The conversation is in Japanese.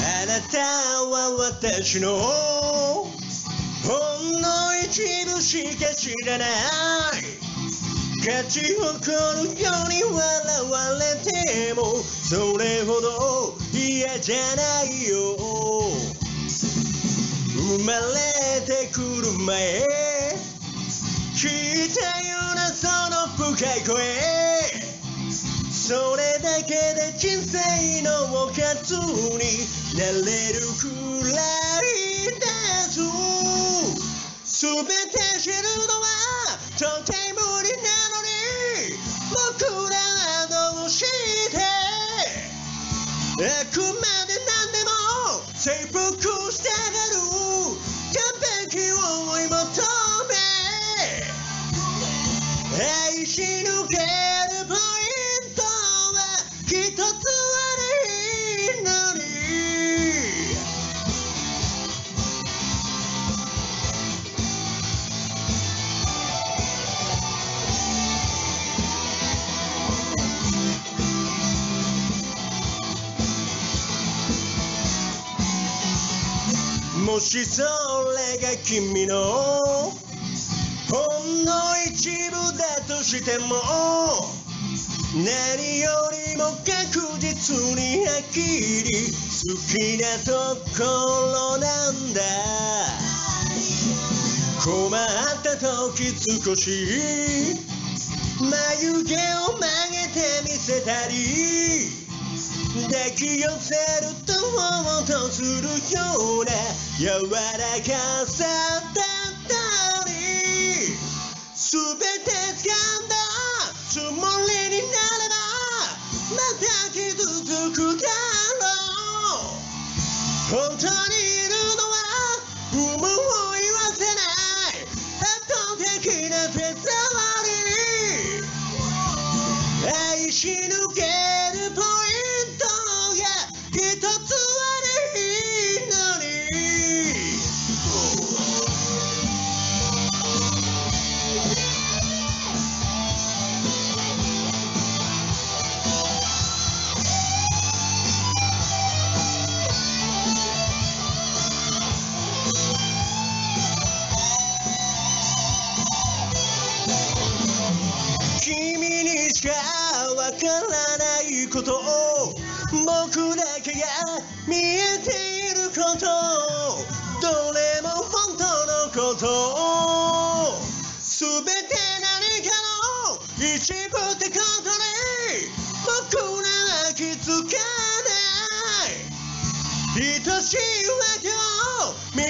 あなたは私のほんの一部しか知らない勝ち誇るように笑われてもそれほど嫌じゃないよ生まれてくる前聞いたようなその深い声それだけで人生のおかずになれるくらいです全て知るのはとても無理なのに僕らはどうしてあくまで何でも征服したがる完璧を追い求め愛し抜けるポイントは一つ悪いのにもしそれが君のほんの一部だとしても何よりも確実にはっきり好きなところなんだ困った時少し眉毛を曲げてみせたり抱き寄せるとほっとするような柔らかさだったり全て掴んだつもりになればまた傷つくだろう本当にいるのは有無を言わせない圧倒的な手触り愛し抜けるポイントが一つ悪いのに君にしかわからないこと僕だけが見えていることどれも本当のこと全て何かの一部ってことに僕らは気づかない愛しいわけを見